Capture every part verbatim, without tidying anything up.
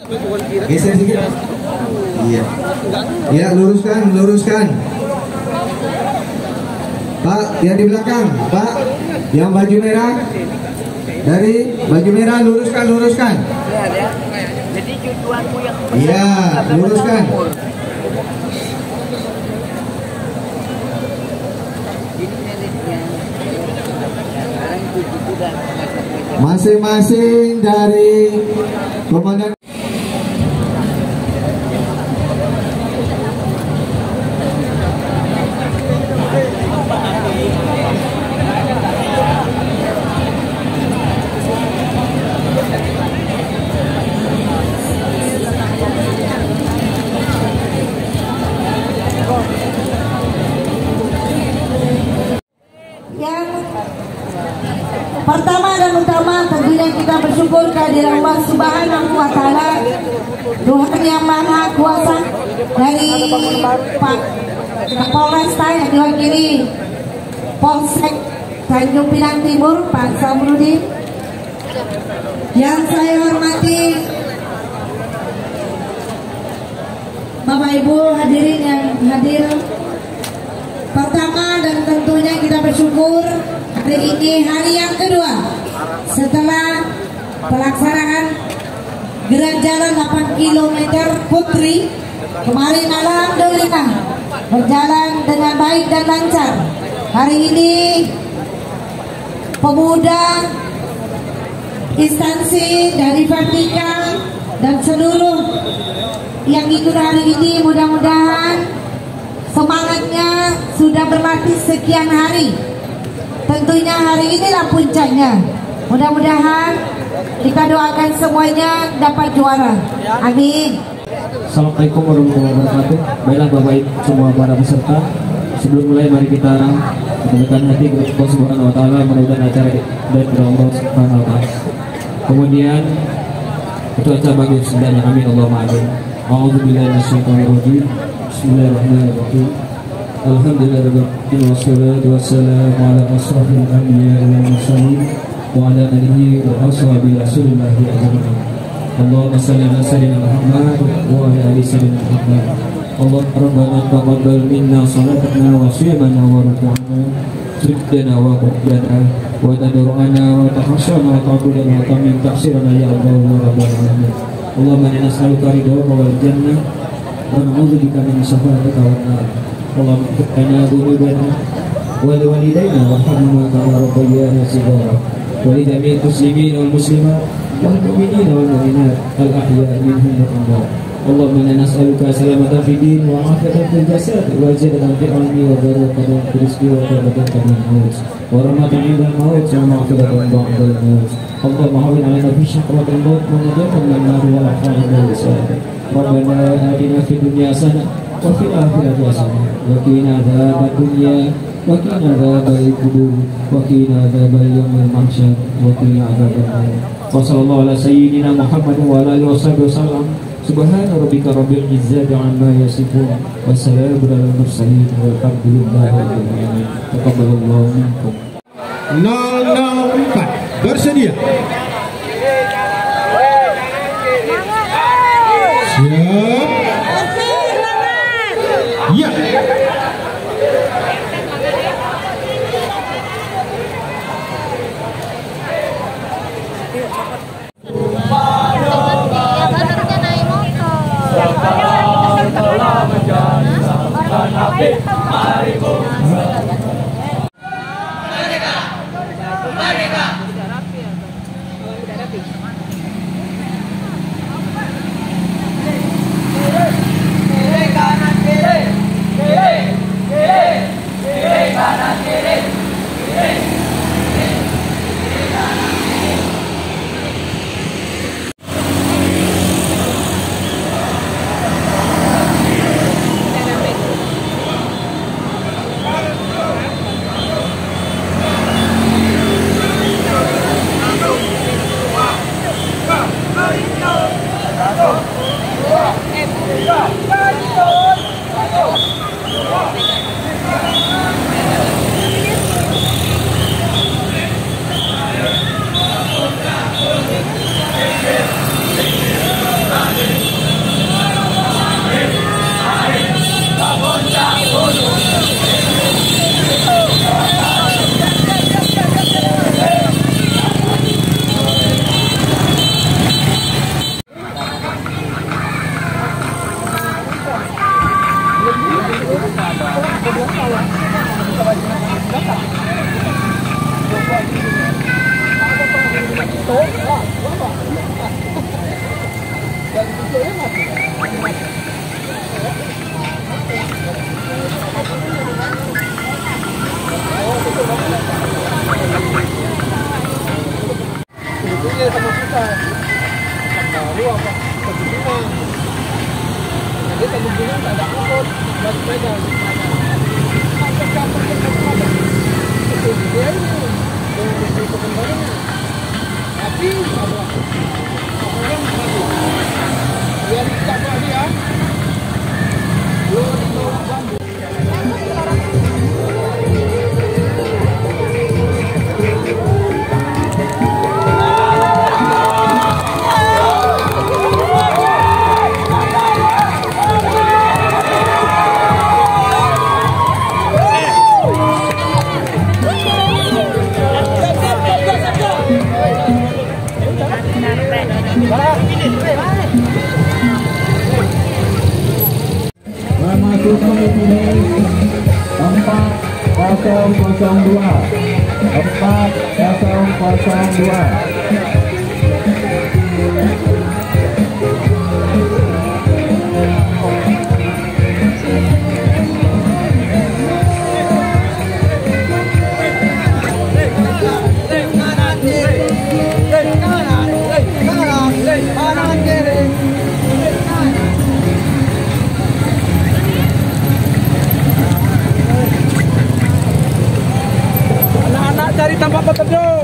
Geser sedikit. Iya. Ya, luruskan, luruskan. Pak, yang di belakang, Pak, yang baju merah. Dari baju merah luruskan, luruskan. Jadi tujuanmu yang iya, luruskan. Masing-masing dari komandan. Pertama dan utama tentunya kita bersyukur kehadiran Allah Subhanahu wa Ta'ala, Tuhan yang Maha Kuasa, dari Pak Kapolresta yang diwakili Polsek Tanjung Pinang Timur, Pak Samrudin. Yang saya hormati Bapak Ibu hadirin yang hadir. Pertama dan tentunya kita bersyukur hari ini hari yang kedua setelah pelaksanaan gerak jalan delapan kilometer Putri. Kemarin alhamdulillah berjalan dengan baik dan lancar. Hari ini pemuda, instansi dari vertikal dan seluruh yang ikut hari ini mudah-mudahan semangatnya sudah berlatih sekian hari. Tentunya hari inilah puncaknya. Mudah-mudahan kita doakan semuanya dapat juara. Amin. Assalamualaikum warahmatullahi wabarakatuh. Baiklah Bapak Ibu semua para peserta, sebelum mulai mari kita menundukkan hati kepada Allah Subhanahu wa Ta'ala, menaikkan acara dan Allah Subhanahu wa Ta'ala. Kemudian cuaca bagus dan amin Allahumma amin. A'udzubillahi minasyaitonir rajim. Bismillahirrahmanirrahim. Alhamdulillahirabbil alamin wassalatu wassalamu ala asrofil anbiya'i wal mursalin wa ala alihi wa ashabihi rasulillahi ajma'in. Allahumma shalli ala sayyidina Muhammad wa ala ali sayyidina Muhammad. Allah Rabbana taqabbal minna salatana wa siyamana wa ruku'ana sujudana wa qiyadana wa tadarru'ana wa tahassana wa ta'budana wa tamim taksirana ya Allah wa rabbal alamin. Allahumma inna nas'aluka ridhaka wal jannah wa na'udzubika min syafa'atika wan nar. Allahumma ighfir lana dhunubana wa liwalidayna warhamhuma kama rabbayana shighara wa li jami'il muslimin wal muslimat wal mu'minina wal mu'minat al ahya'i minhum wal amwat. Allahumma inna nas'aluka salamatan fid din wa 'afiyatan fil jasad wa ziyadatan fil 'ilmi wa barakatan fil rizqi wa tawbatan qabla al-maut wa rahmatan 'inda al-maut wa maghfiratan ba'da al-maut. Allahumma hawwin 'alaina fi syaqwatil maut wa najatan min an-nar wa rahmatan lil muslimin. Rabbana atina fid dunya hasanah wa fil akhirati hasanah wa qina adzaban dunya wa qina adzaban qubur wa qina adzaban yaumil mahsyar wa qina adzaban nar. Wa sallallahu ala sayyidina Muhammad wa ala alihi wasallam. Subhana rabbika rabbil izzati amma yasifun wa salamun alal mursalin walhamdulillahi rabbil alamin. Taqabbalallahu minkum. nol nol empat bersedia. Siap. Ya. empat kosong kosong dua. Anak-anak cari tempat petunjuk.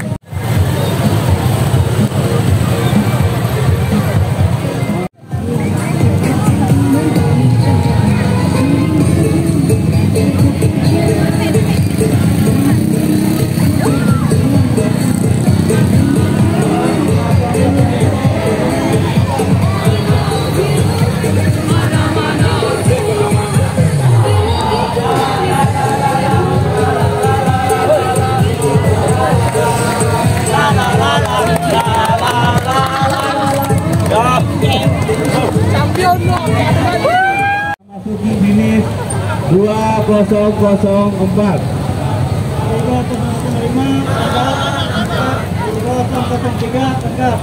Masuki finish dua kosong kosong empat. dua kosong lima dua kosong tiga tegak.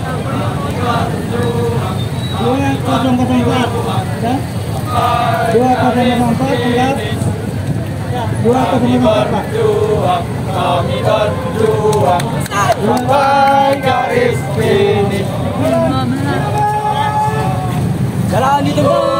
dua kosong empat ya. dua kosong empat tegak. dua kosong empat Pak. Kami berjuang sampai garis finish. Jalan di tengah.